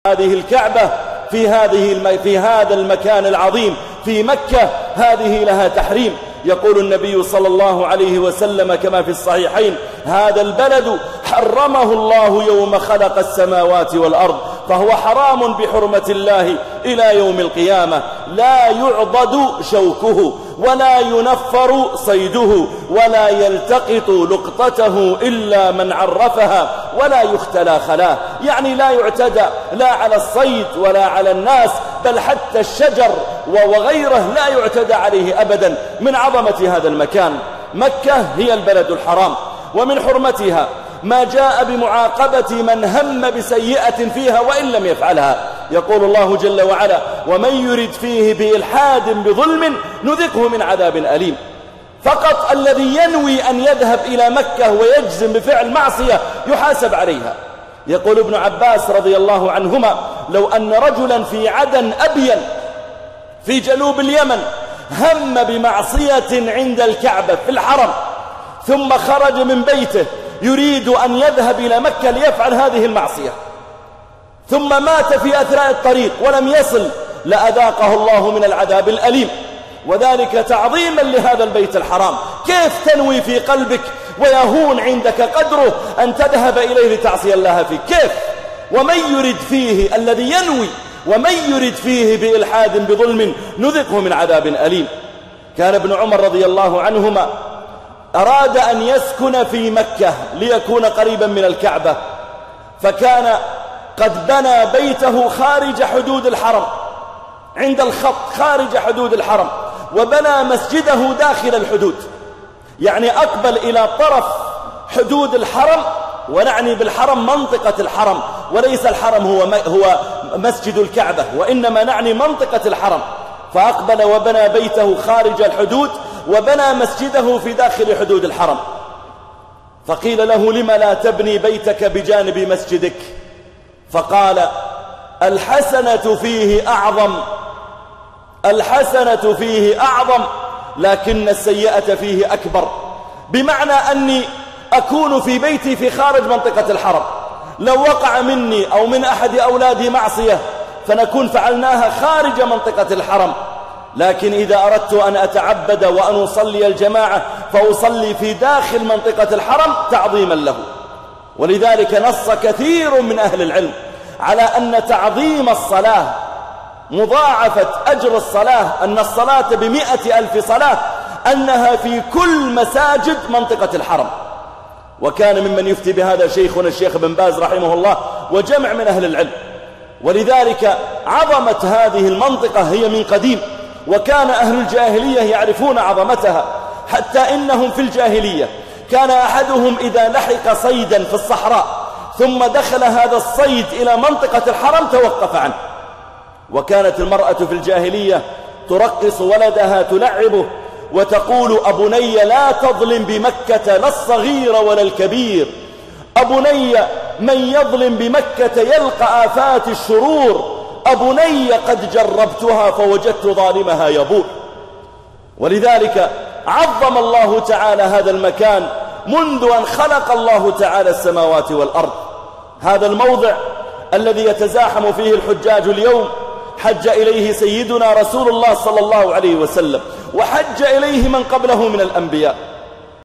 هذه الكعبة في هذا المكان العظيم في مكة هذه لها تحريم. يقول النبي صلى الله عليه وسلم كما في الصحيحين: هذا البلد حرمه الله يوم خلق السماوات والأرض، فهو حرام بحرمة الله إلى يوم القيامة، لا يعضد شوكه ولا ينفر صيده ولا يلتقط لقطته إلا من عرفها ولا يختلى خلاه. يعني لا يعتدى لا على الصيد ولا على الناس، بل حتى الشجر وغيره لا يعتدى عليه أبدا من عظمة هذا المكان. مكة هي البلد الحرام، ومن حرمتها ما جاء بمعاقبة من هم بسيئة فيها وإن لم يفعلها. يقول الله جل وعلا: ومن يرد فيه بإلحاد بظلم نذقه من عذاب أليم. فقط الذي ينوي أن يذهب إلى مكة ويجزم بفعل معصية يحاسب عليها. يقول ابن عباس رضي الله عنهما: لو أن رجلا في عدن أبين في جنوب اليمن هم بمعصية عند الكعبة في الحرم، ثم خرج من بيته يريد أن يذهب إلى مكة ليفعل هذه المعصية، ثم مات في أثناء الطريق ولم يصل، لأذاقه الله من العذاب الأليم، وذلك تعظيما لهذا البيت الحرام. كيف تنوي في قلبك ويهون عندك قدره أن تذهب إليه لتعصي الله فيه؟ كيف؟ ومن يرد فيه، الذي ينوي ومن يرد فيه بإلحاد بظلم نذقه من عذاب أليم. كان ابن عمر رضي الله عنهما أراد أن يسكن في مكة ليكون قريبا من الكعبة، فكان قد بنى بيته خارج حدود الحرم، عند الخط خارج حدود الحرم، وبنى مسجده داخل الحدود، يعني أقبل إلى طرف حدود الحرم، ونعني بالحرم منطقة الحرم، وليس الحرم هو مسجد الكعبة، وإنما نعني منطقة الحرم. فأقبل وبنى بيته خارج الحدود، وبنى مسجده في داخل حدود الحرم. فقيل له: لم لا تبني بيتك بجانب مسجدك؟ فقال: الحسنة فيه أعظم لكن السيئة فيه أكبر. بمعنى أني أكون في بيتي في خارج منطقة الحرم، لو وقع مني أو من أحد أولادي معصية فنكون فعلناها خارج منطقة الحرم، لكن إذا أردت أن أتعبد وأن أصلي الجماعة فأصلي في داخل منطقة الحرم تعظيما له. ولذلك نص كثير من أهل العلم على أن تعظيم الصلاة، مضاعفة أجر الصلاة، أن الصلاة ب100,000 صلاة، أنها في كل مساجد منطقة الحرم. وكان ممن يفتي بهذا شيخنا الشيخ بن باز رحمه الله وجمع من أهل العلم. ولذلك عظمت هذه المنطقة هي من قديم، وكان أهل الجاهلية يعرفون عظمتها، حتى إنهم في الجاهلية كان أحدهم إذا لحق صيدا في الصحراء ثم دخل هذا الصيد إلى منطقة الحرم توقف عنه. وكانت المرأة في الجاهلية ترقص ولدها تلعبه وتقول: أبني لا تظلم بمكة لا الصغير ولا الكبير، أبني من يظلم بمكة يلقى آفات الشرور، أبني قد جربتها فوجدت ظالمها يبور. ولذلك عظم الله تعالى هذا المكان منذ أن خلق الله تعالى السماوات والأرض. هذا الموضع الذي يتزاحم فيه الحجاج اليوم حج إليه سيدنا رسول الله صلى الله عليه وسلم، وحج إليه من قبله من الأنبياء.